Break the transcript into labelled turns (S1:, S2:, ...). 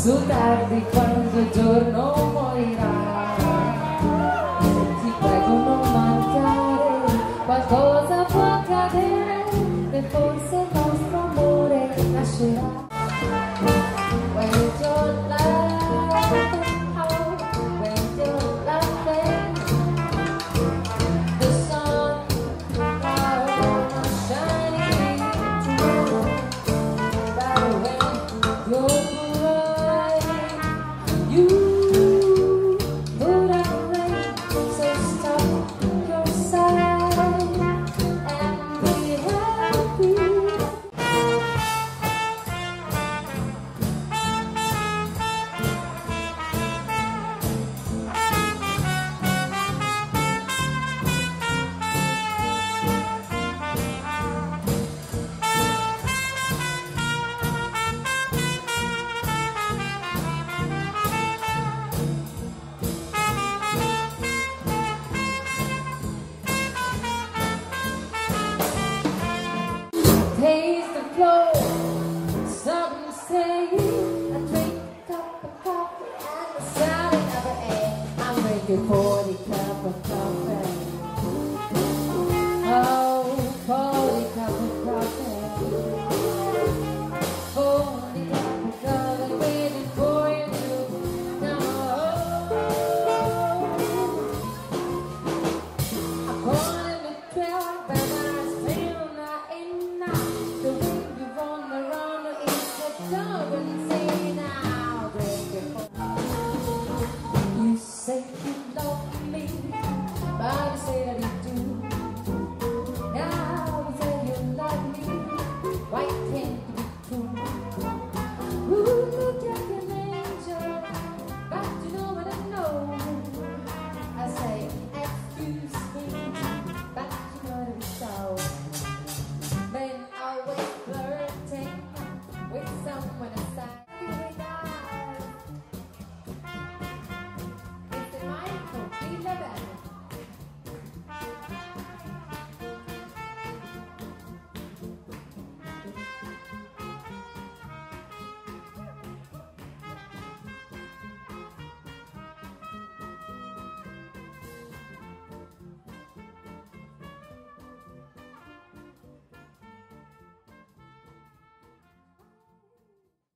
S1: su tardi quando il giorno morirà. Ti prego non mancare, qualcosa può accadere e forse il nostro amore nascerà. When your love, when your love, the sun shining through, that when you're bright, you put out rain, so stop your side and be happy. Taste the flow, something say. I drink a cup of coffee and the salad never ate. I'm drinking 40 cup of coffee. Oh, 40 cup of coffee. 40 cup of coffee waiting for you to know. I'm calling the 12 and I still not enough. The wind you run around is the dark.